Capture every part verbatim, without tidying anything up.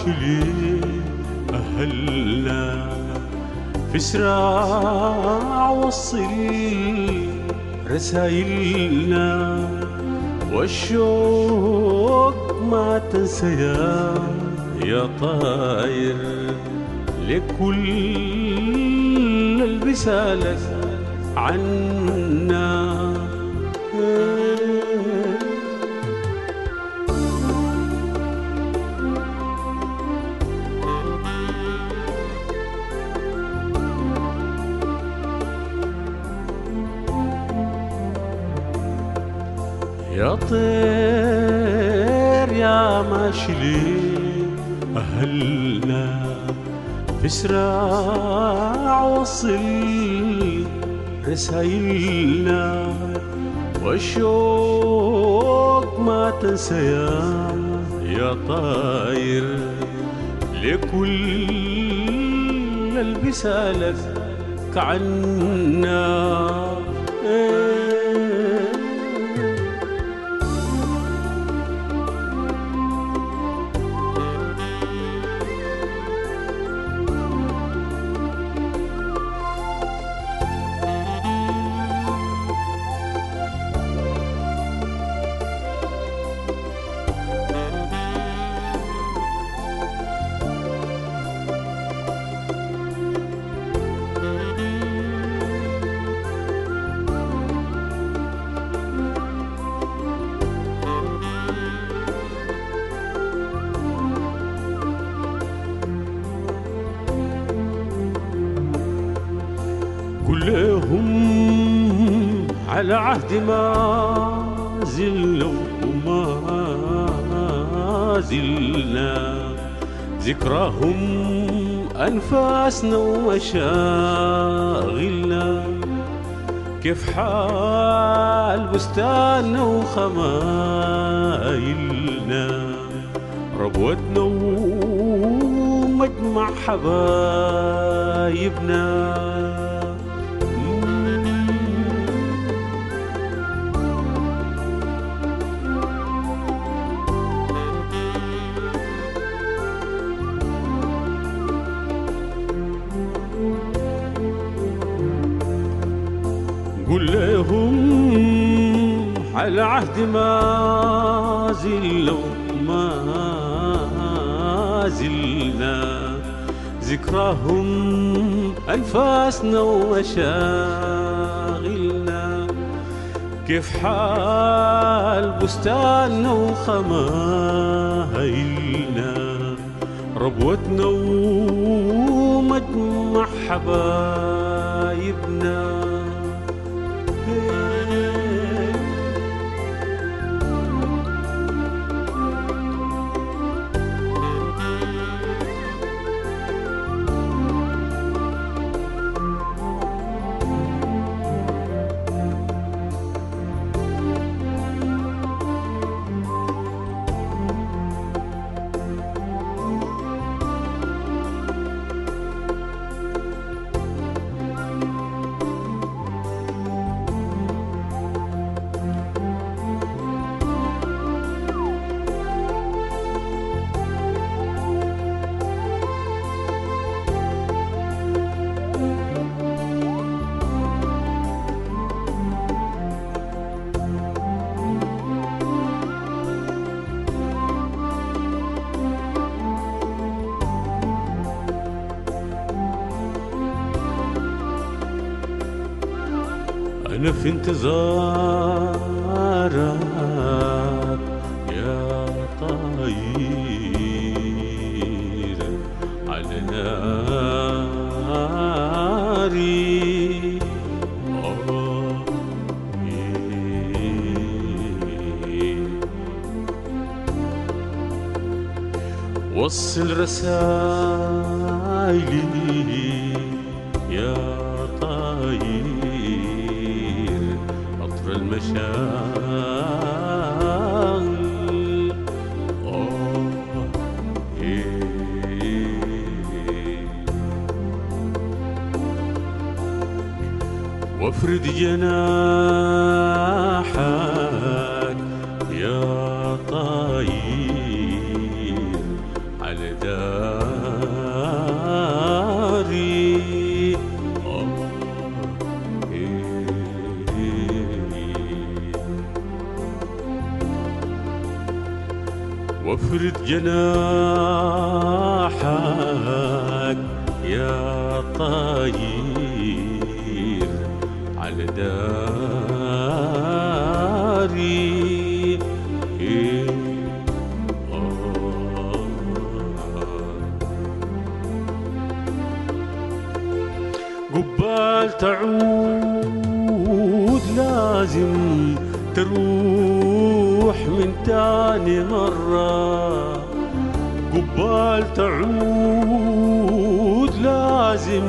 ليه أهلنا في سراع وصل رسايلنا، والشوق ما تنسى يا يا طاير لكل اللي بيسألك عنا. يا طير يا ماشي ليه أهلنا في سراع وصل رسايلنا، والشوق ما تنسى يا يا طاير لكل اللي بيسألك عنا. قل لهم على عهد ما زلوا وما زلنا، ذكراهم أنفاسنا ومشاغلنا، كيف حال بستاننا وخمايلنا، ربوتنا ومجمع حبايبنا. قل لهم على عهد ما زلوا ما زلنا، ذكراهم أنفاسنا ومشاغلنا، كيف حال بستاننا وخمايلنا، ربوتنا ومجمع حبايبنا. أنا في انتظارك يا طير على ناري. آه وصل رسايلي يا طير عطر المشاعر. آه وافرد جناحك يا طير على دار وافرد جناحك يا طاير على داري. إيه آه. قبال تعود لازم تروح من تاني مرة، قبال تعود لازم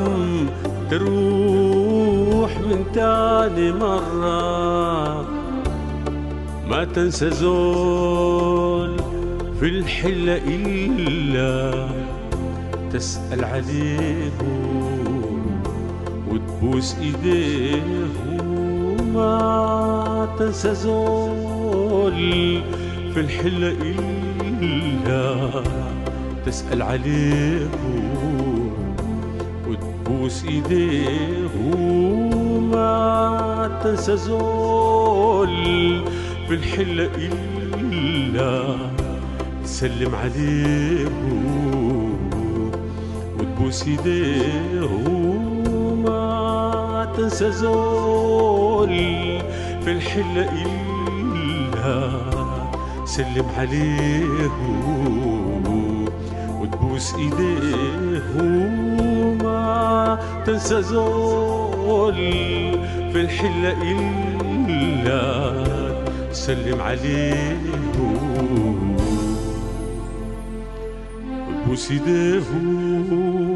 تروح من تاني مرة. ما تنسى زول في الحلة إلا تسأل عليه وتبوس إيديه. ما تنسى زول في الحلة إلا تسأل عليه وتبوس إيديه. ما تنسى زول في الحلة إلا تسلم عليه وتبوس إيديه. ما تنسى زول في الحلة إلا سلم عليه وتبوس إيديه. ما تنسى زول في الحلة إلا سلم عليه وتبوس إيديه.